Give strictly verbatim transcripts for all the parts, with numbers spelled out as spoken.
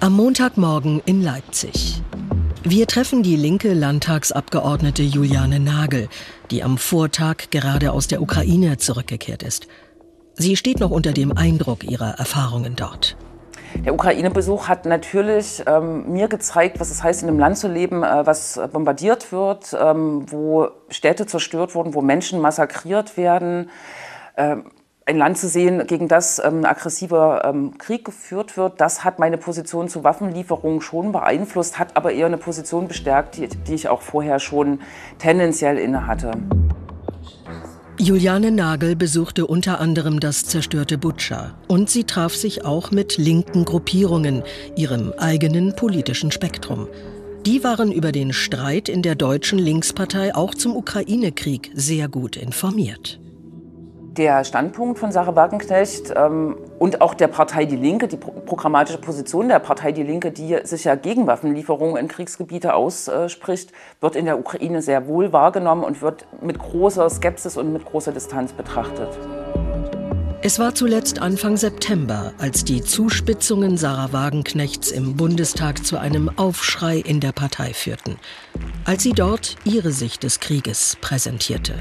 Am Montagmorgen in Leipzig. Wir treffen die linke Landtagsabgeordnete Juliane Nagel, die am Vortag gerade aus der Ukraine zurückgekehrt ist. Sie steht noch unter dem Eindruck ihrer Erfahrungen dort. Der Ukraine-Besuch hat natürlich ähm, mir gezeigt, was es heißt, in einem Land zu leben, äh, was bombardiert wird, ähm, wo Städte zerstört wurden, wo Menschen massakriert werden. Ähm, ein Land zu sehen, gegen das ähm, ein aggressiver ähm, Krieg geführt wird, das hat meine Position zu Waffenlieferungen schon beeinflusst, hat aber eher eine Position bestärkt, die, die ich auch vorher schon tendenziell inne hatte. Juliane Nagel besuchte unter anderem das zerstörte Butscha und sie traf sich auch mit linken Gruppierungen, ihrem eigenen politischen Spektrum. Die waren über den Streit in der deutschen Linkspartei auch zum Ukraine-Krieg sehr gut informiert. Der Standpunkt von Sahra Wagenknecht ähm, und auch der Partei Die Linke, die pro programmatische Position der Partei Die Linke, die sich ja gegen Waffenlieferungen in Kriegsgebiete ausspricht, wird in der Ukraine sehr wohl wahrgenommen und wird mit großer Skepsis und mit großer Distanz betrachtet. Es war zuletzt Anfang September, als die Zuspitzungen Sahra Wagenknechts im Bundestag zu einem Aufschrei in der Partei führten, als sie dort ihre Sicht des Krieges präsentierte.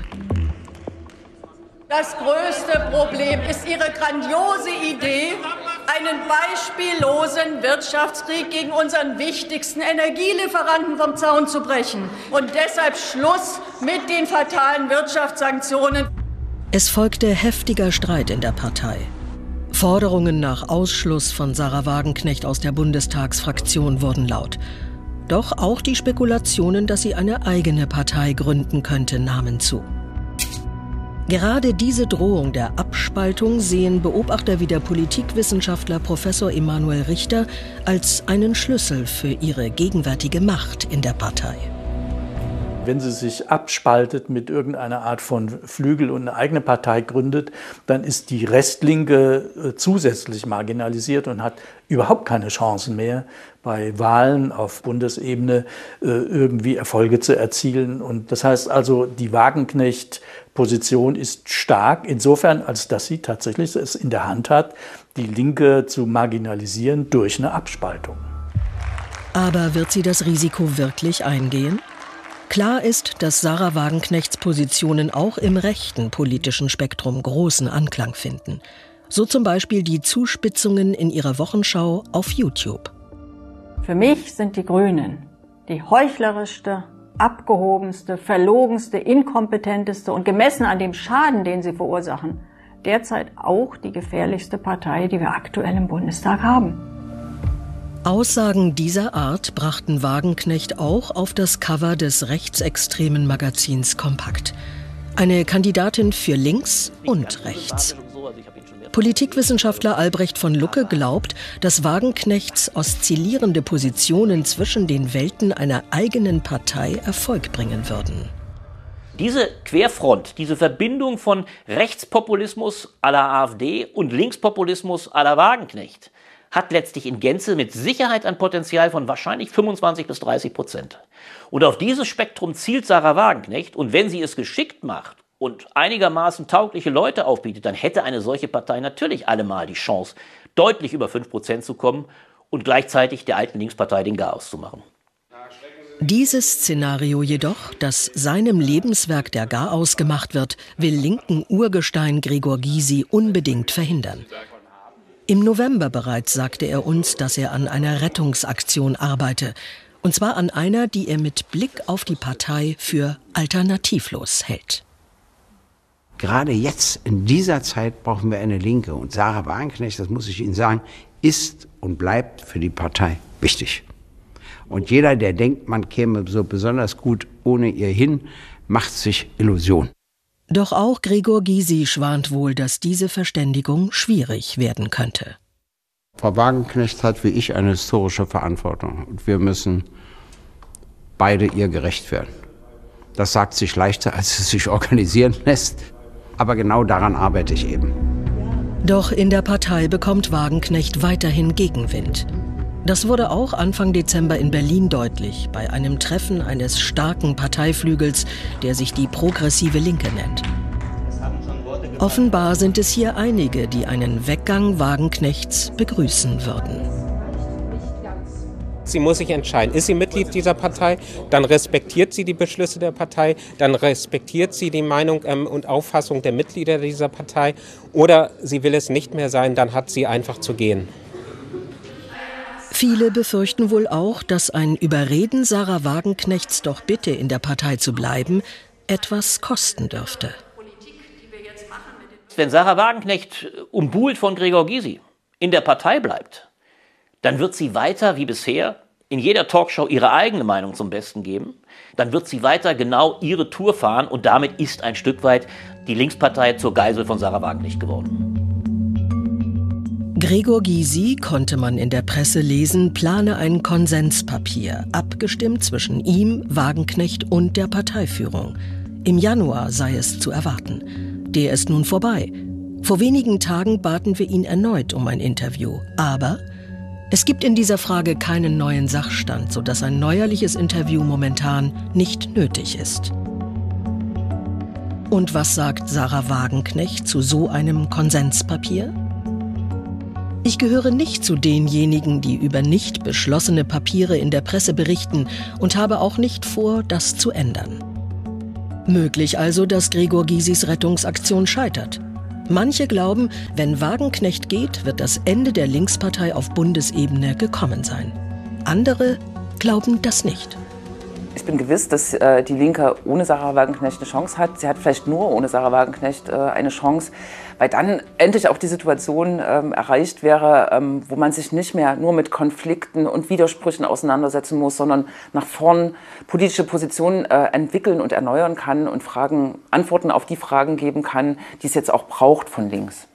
Das größte Problem ist Ihre grandiose Idee, einen beispiellosen Wirtschaftskrieg gegen unseren wichtigsten Energielieferanten vom Zaun zu brechen. Und deshalb Schluss mit den fatalen Wirtschaftssanktionen. Es folgte heftiger Streit in der Partei. Forderungen nach Ausschluss von Sahra Wagenknecht aus der Bundestagsfraktion wurden laut. Doch auch die Spekulationen, dass sie eine eigene Partei gründen könnte, nahmen zu. Gerade diese Drohung der Abspaltung sehen Beobachter wie der Politikwissenschaftler Professor Emanuel Richter als einen Schlüssel für ihre gegenwärtige Macht in der Partei. Wenn sie sich abspaltet mit irgendeiner Art von Flügel und eine eigene Partei gründet, dann ist die Restlinke zusätzlich marginalisiert und hat überhaupt keine Chancen mehr, bei Wahlen auf Bundesebene irgendwie Erfolge zu erzielen. Und das heißt also, die Wagenknecht-Position ist stark, insofern, als dass sie tatsächlich es in der Hand hat, die Linke zu marginalisieren durch eine Abspaltung. Aber wird sie das Risiko wirklich eingehen? Klar ist, dass Sahra Wagenknechts Positionen auch im rechten politischen Spektrum großen Anklang finden. So zum Beispiel die Zuspitzungen in ihrer Wochenschau auf YouTube. Für mich sind die Grünen die heuchlerischste, abgehobenste, verlogenste, inkompetenteste und gemessen an dem Schaden, den sie verursachen, derzeit auch die gefährlichste Partei, die wir aktuell im Bundestag haben. Aussagen dieser Art brachten Wagenknecht auch auf das Cover des rechtsextremen Magazins Kompakt. Eine Kandidatin für links und rechts. Politikwissenschaftler Albrecht von Lucke glaubt, dass Wagenknechts oszillierende Positionen zwischen den Welten einer eigenen Partei Erfolg bringen würden. Diese Querfront, diese Verbindung von Rechtspopulismus à la AfD und Linkspopulismus à la Wagenknecht hat letztlich in Gänze mit Sicherheit ein Potenzial von wahrscheinlich fünfundzwanzig bis dreißig Prozent. Und auf dieses Spektrum zielt Sahra Wagenknecht, und wenn sie es geschickt macht und einigermaßen taugliche Leute aufbietet, dann hätte eine solche Partei natürlich allemal die Chance, deutlich über fünf Prozent zu kommen und gleichzeitig der alten Linkspartei den Garaus zu machen. Dieses Szenario jedoch, das seinem Lebenswerk der Garaus gemacht wird, will linken Urgestein Gregor Gysi unbedingt verhindern. Im November bereits sagte er uns, dass er an einer Rettungsaktion arbeite. Und zwar an einer, die er mit Blick auf die Partei für alternativlos hält. Gerade jetzt, in dieser Zeit, brauchen wir eine Linke. Und Sahra Wagenknecht, das muss ich Ihnen sagen, ist und bleibt für die Partei wichtig. Und jeder, der denkt, man käme so besonders gut ohne ihr hin, macht sich Illusion. Doch auch Gregor Gysi schwant wohl, dass diese Verständigung schwierig werden könnte. Frau Wagenknecht hat wie ich eine historische Verantwortung. Und wir müssen beide ihr gerecht werden. Das sagt sich leichter, als es sich organisieren lässt. Aber genau daran arbeite ich eben. Doch in der Partei bekommt Wagenknecht weiterhin Gegenwind. Das wurde auch Anfang Dezember in Berlin deutlich, bei einem Treffen eines starken Parteiflügels, der sich die Progressive Linke nennt. Offenbar sind es hier einige, die einen Weggang Wagenknechts begrüßen würden. Sie muss sich entscheiden. Ist sie Mitglied dieser Partei, dann respektiert sie die Beschlüsse der Partei, dann respektiert sie die Meinung ähm, und Auffassung der Mitglieder dieser Partei, oder sie will es nicht mehr sein, dann hat sie einfach zu gehen. Viele befürchten wohl auch, dass ein Überreden Sahra Wagenknechts, doch bitte in der Partei zu bleiben, etwas kosten dürfte. Wenn Sahra Wagenknecht, umbuhlt von Gregor Gysi, in der Partei bleibt, dann wird sie weiter wie bisher in jeder Talkshow ihre eigene Meinung zum Besten geben. Dann wird sie weiter genau ihre Tour fahren und damit ist ein Stück weit die Linkspartei zur Geisel von Sahra Wagenknecht geworden. Gregor Gysi, konnte man in der Presse lesen, plane ein Konsenspapier, abgestimmt zwischen ihm, Wagenknecht und der Parteiführung. Im Januar sei es zu erwarten. Der ist nun vorbei. Vor wenigen Tagen baten wir ihn erneut um ein Interview. Aber es gibt in dieser Frage keinen neuen Sachstand, sodass ein neuerliches Interview momentan nicht nötig ist. Und was sagt Sahra Wagenknecht zu so einem Konsenspapier? Ich gehöre nicht zu denjenigen, die über nicht beschlossene Papiere in der Presse berichten und habe auch nicht vor, das zu ändern. Möglich also, dass Gregor Gysis Rettungsaktion scheitert. Manche glauben, wenn Wagenknecht geht, wird das Ende der Linkspartei auf Bundesebene gekommen sein. Andere glauben das nicht. Ich bin gewiss, dass äh, die Linke ohne Sahra Wagenknecht eine Chance hat. Sie hat vielleicht nur ohne Sahra Wagenknecht äh, eine Chance, weil dann endlich auch die Situation ähm, erreicht wäre, ähm, wo man sich nicht mehr nur mit Konflikten und Widersprüchen auseinandersetzen muss, sondern nach vorn politische Positionen äh, entwickeln und erneuern kann und Fragen, Antworten auf die Fragen geben kann, die es jetzt auch braucht von links.